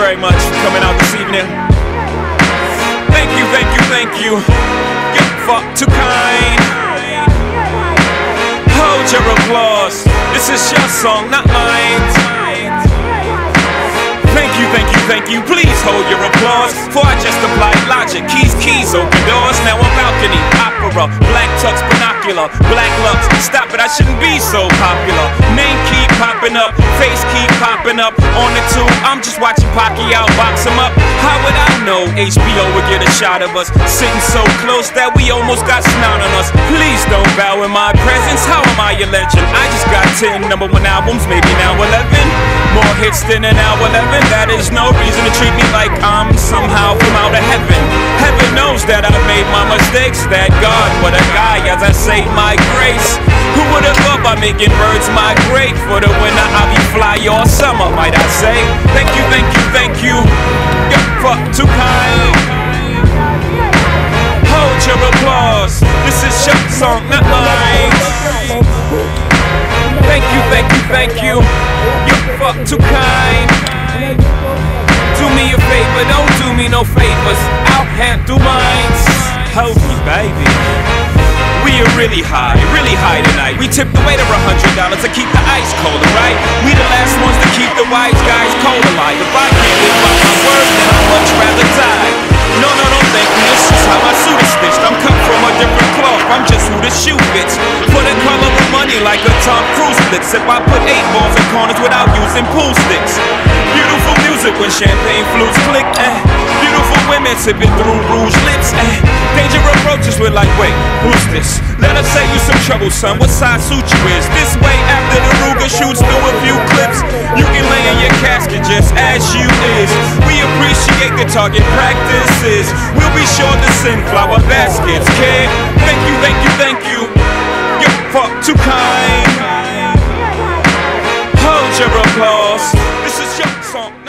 very much for coming out this evening. Thank you, thank you, thank you. You're far too kind. Hold your applause. This is your song, not mine. Thank you, thank you, thank you. Please hold your applause. For I just applied logic. Keys, keys, open doors. Now a balcony, opera, black tux, binocular, black lux. Stop it, I shouldn't be so popular. Name keep popping up, face keep popping up. On the tube, I'm just watching Pacquiao box him up. How would I know HBO would get a shot of us? Sitting so close that we almost got snot on us. Please don't bow in my presence. How am I a legend? I just got 10 #1 albums, maybe now 11. More hits than an hour 11. That is no reason to treat me like I'm somehow from out of heaven. Heaven knows that I've made my mistakes. That God, what a guy, as I say my grace. Who would have thought by making birds migrate? For the winter I'll be fly all summer, might I say. Thank you, thank you, thank you. You're far too kind. Hold your applause. This is your song, not mine. Thank you, thank you, thank you. You're far too kind. Do me a favor, don't do me no favors. I'll handle mine. Hold me, baby. We are really high tonight. We tipped the waiter $100 to keep the ice colder, right? We the last ones to keep the wise guys cold alive. If I can't live by my word, then I'd much rather die. No, no, don't thank me, this is how my suit is stitched. I'm cut from a different cloth, I'm just who the shoe fits. For the color of money like a Tom Cruise blitz. If I put 8 balls in corners without using pool sticks. Beautiful music when champagne flutes click, beautiful women sipping through rouge lips, danger approaches, we're like, wait, who's this? Let us save you some trouble, son, what size suit you is? This way after the Ruger shoots through a few clips, you can lay in your casket just as you is. We appreciate the target practices. We'll be sure to send flower baskets, kid. Thank you, thank you, thank you. You're far too kind. Hold your applause. This is your song.